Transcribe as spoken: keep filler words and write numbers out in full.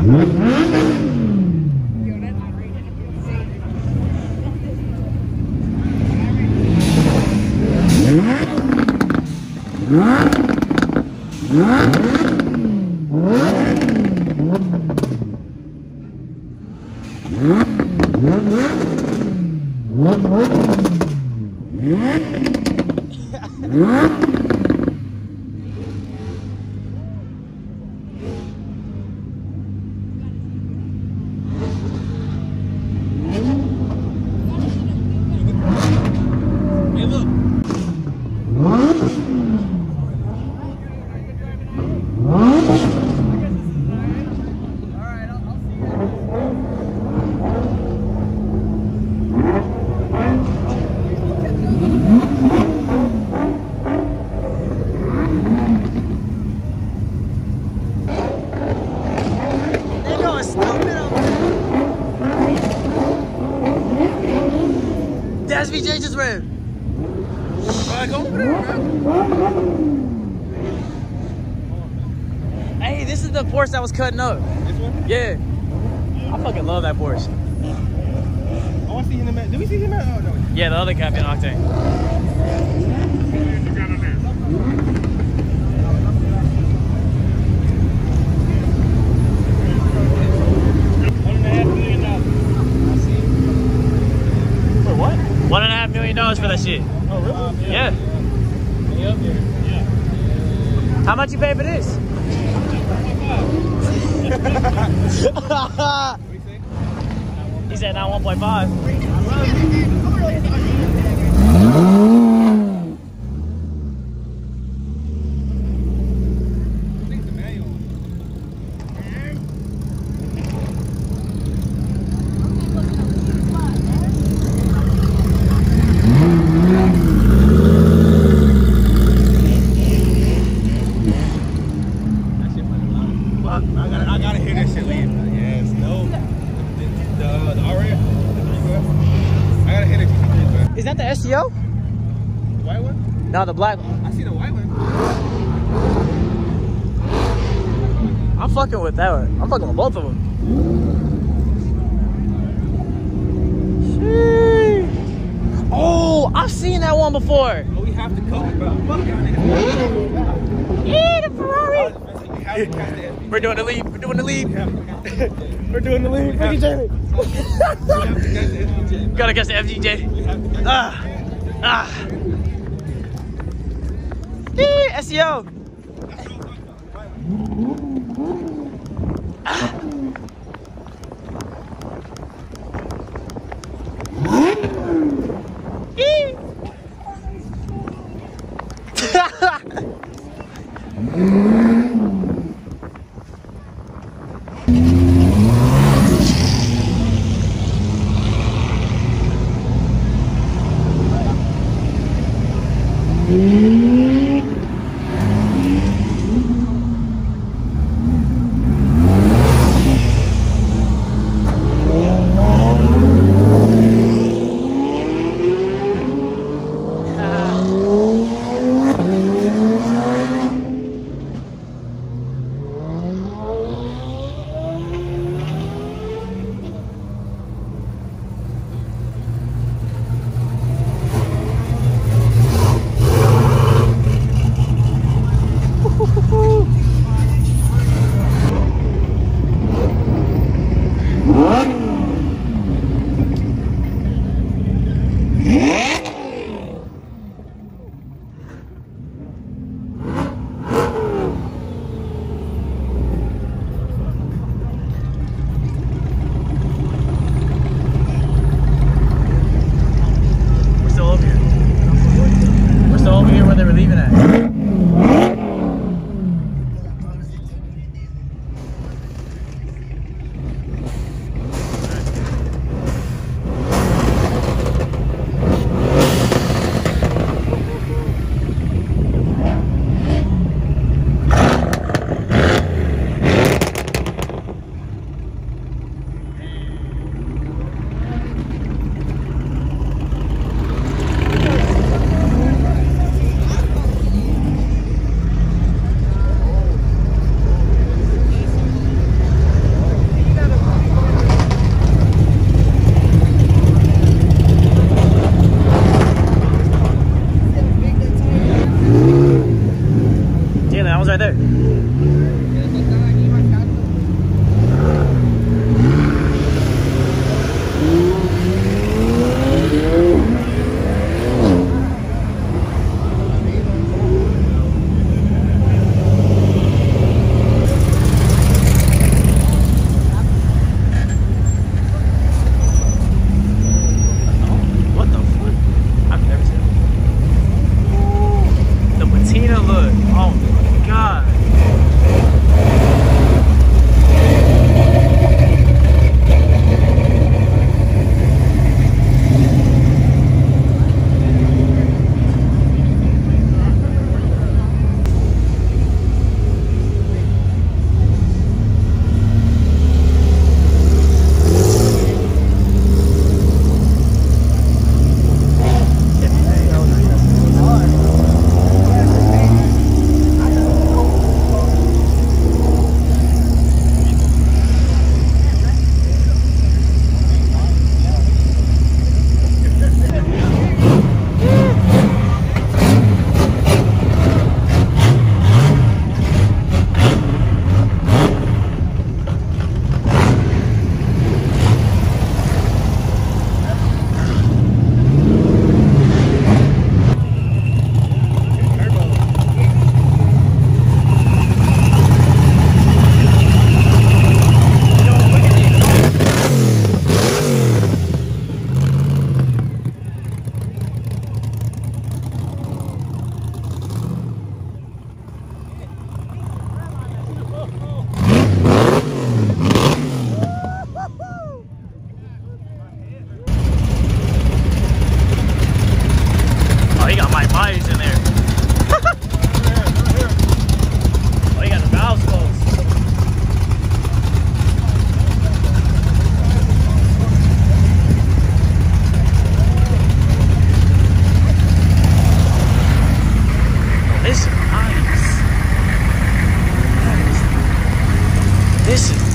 S V J just ran. Right, go over there, bro. Hey, this is the Porsche that was cutting up. This one? Yeah. I fucking love that Porsche. I want to see him in the. Did we see him at? Oh, no. Yeah, the other Captain Octane. One and a half million dollars for that shit. Oh, really? Yeah. Yeah. Yeah. How much you pay for this? He said not one point five. Is that the S T O? The white one? No, the black one. I see the white one. I'm fucking with that one. I'm fucking with both of them. Sheesh. Oh, I've seen that one before. Oh, we have to cover, bro. Fuck y'all niggas. Yeah, the Ferrari. We have to catch the We're doing the lead. We're doing the lead. We're doing the lead. Look at Jamie. We have to catch the S V J. Gotta catch the F G J. Ah. Ah. Eee, S E O. Ah. Eee. right there. What the fuck? I've never seen it. The patina look. Oh my god. Oh, he got Mike Myers in there. Oh, he got the valves closed. Oh, this is nice. This is